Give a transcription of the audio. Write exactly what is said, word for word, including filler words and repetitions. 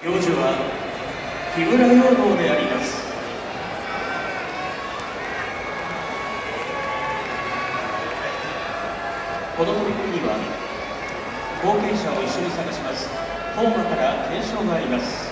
行事は木村容堂であります。この取り組みには後継者を一緒に探します本間から検証があります。